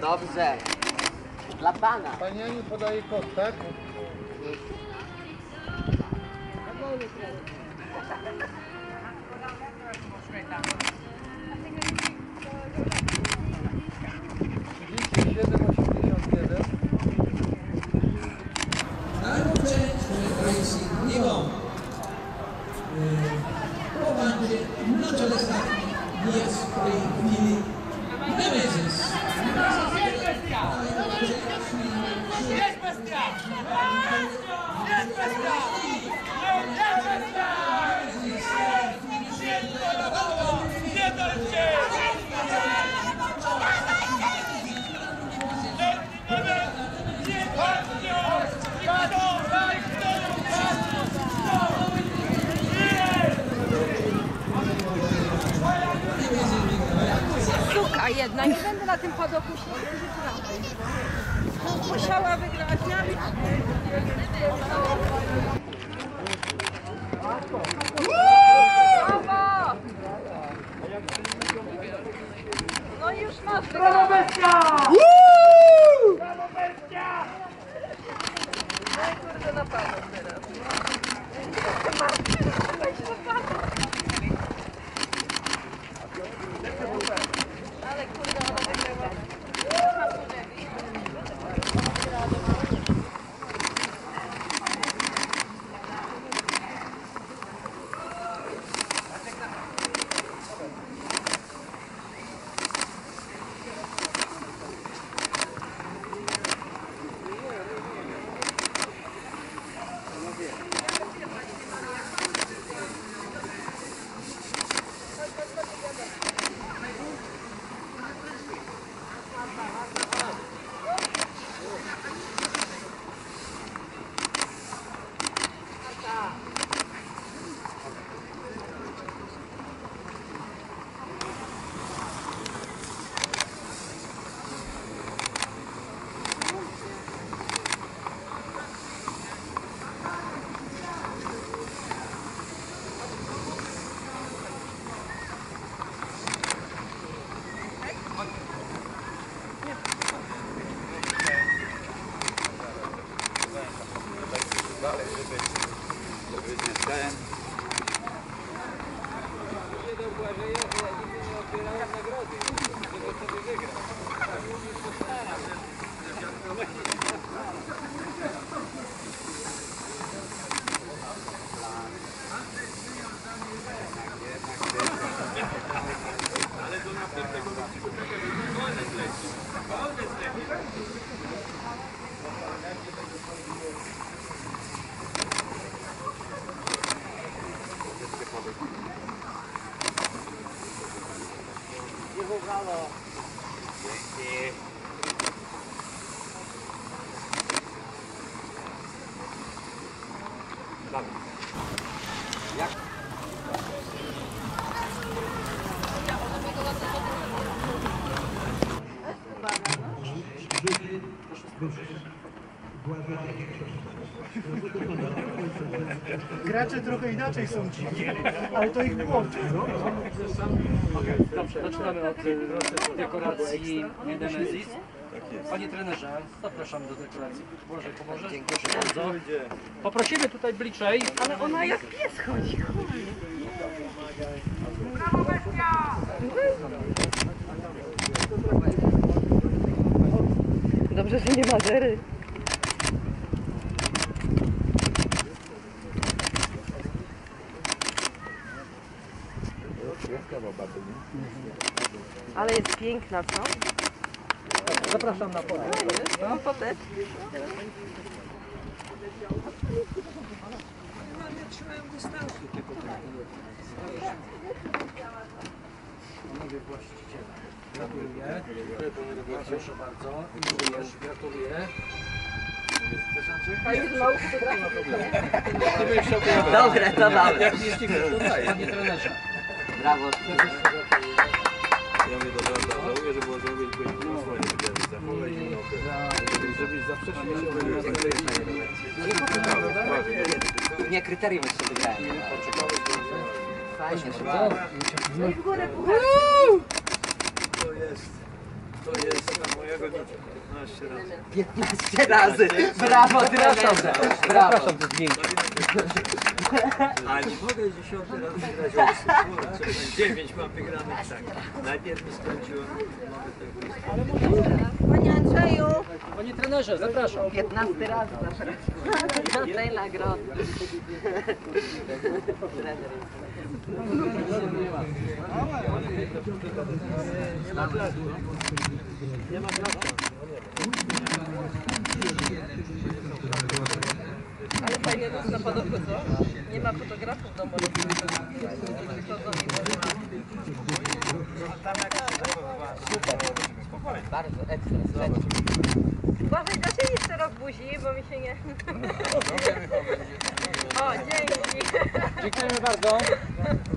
Dobrze. Dla pana. Pani Aniu podaje kod, tak? Na czele stawki jest w tej chwili Nemezis. Jest bestia! Jest bestia! Jest bestia! Nie daj się! Suka jedna, nie będę na tym padoku siedzieć. Musiała wygrać. Brawo! No już masz. Brawo bestia! Brawo bestia! No i kurde napadł teraz. Ale kurde, ona wygrywa. Brawo. Dzięki. Brawo. Jak? Gracze trochę inaczej są dziwni, ale to ich błąd. Dobrze, zaczynamy od dekoracji Nemezis. Panie trenerze, zapraszam do dekoracji. Błażej pomoże. Dziękuję bardzo. Poprosimy tutaj bliżej. Ale ona jak pies chodzi. Brawo bestia! Dobrze, że nie ma zery. Ale jest piękna, co? Zapraszam na pole. No, potem. Panowie właściciele, gratuluję. Proszę bardzo. Gratuluję. Dobre, to mamy. Panie trenerze. Brawo. Ja mówię, dobra, żałuję, że było zrobić gość na słonie, zachować zimnokę. Żebyś zawsze się Nie, kryterium jeszcze wygrałem. Fajnie, że No i w górę puchar. to jest. To jest mojego dziecka. 15 razy. 15 razy! Brawo, Zapraszam, trenerze! zapraszam do zdjęcia. A nie mogę 10 razy grać obcy. Kurczę, 9 mam wygranych tak. Najpierw mi skończyłem. Panie Andrzeju! Panie trenerze, zapraszam. 15 razy na tej nagrody. Ale fajnie nas na padowku, co? Nie ma fotografów w domu. Bardzo ekstra. Uważaj, dlaczego jeszcze rok buzi, bo mi się nie... O, dzięki. Dziękujemy bardzo.